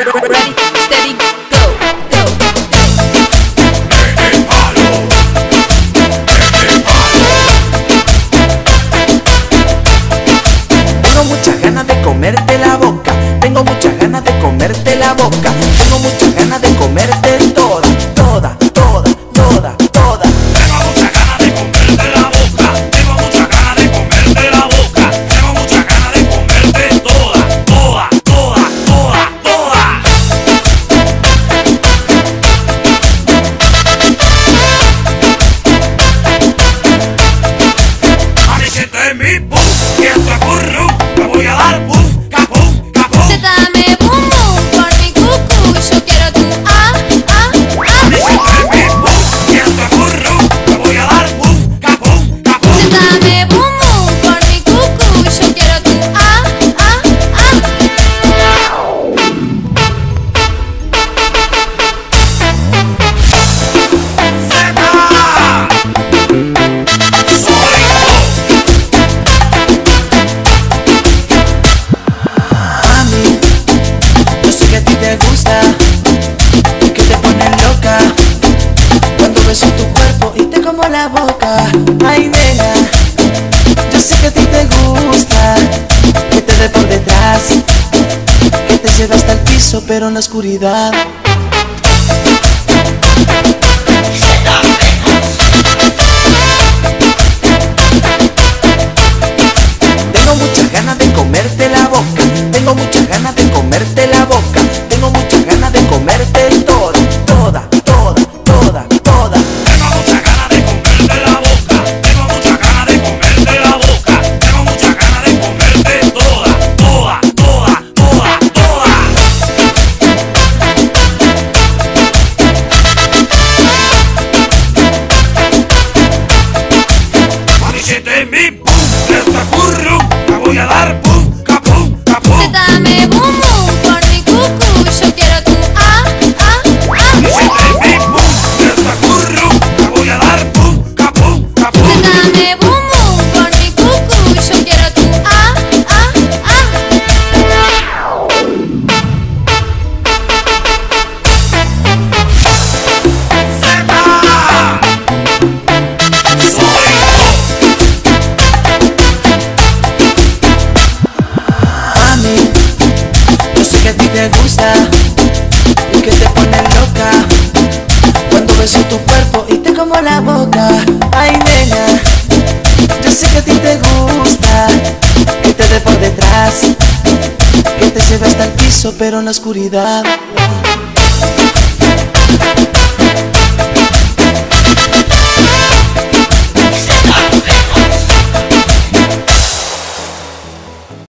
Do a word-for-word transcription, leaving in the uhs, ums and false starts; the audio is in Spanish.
Ready, steady, go, go, go. Tengo muchas ganas de comerte la boca. Tengo muchas ganas de comerte la boca. Tengo muchas ganas de comerte toda, toda, toda, toda, toda. Tengo muchas ganas de comerte la boca. Tengo muchas ganas de comerte la boca. Tengo muchas ganas de comerte toda, toda, toda, toda, toda. A mí que te mi pum, que esto es burro, me voy a dar pum, capum, capum. Se dame boom boom por mi cucu, yo quiero tu ah, ah, A mí que ah. te mi pum, que esto es burro, me voy a dar pum, capum, capum. Se dame boom boom por mi cucu, yo quiero tu ah, ah, ah. Mami, yo sé que a ti te gusta y que te pone loca cuando beso tu cuerpo y te como la boca. Ay, nena, yo sé que a ti te gusta que te dé por detrás, que te lleve hasta el piso pero en la oscuridad. Tengo muchas ganas de comerte la boca. Tengo muchas ganas de comerte la boca. Tengo muchas ganas de comerte toda, toda, toda, toda, toda. Tengo muchas ganas de comerte la boca. Tengo muchas ganas de comerte la boca. Tengo muchas ganas de comerte toda, toda, toda, toda, toda. A mí se te mi pum, esto es burro, me voy a dar pum, capum, capum. Se dame boom boom por mi cucu, yo quiero tu ah, ah, A mí se ah. te mi pum, esto es burro, me voy a dar pum, capum, capum. Se dame boom boom por mi cucu, yo quiero tu ah, ah, ah. Mami, yo sé que a ti te gusta y que te pone loca cuando beso tu cuerpo y te como la boca. Ay, nena, yo sé que a ti te gusta que te dé por detrás, que te lleve hasta el piso pero en la oscuridad.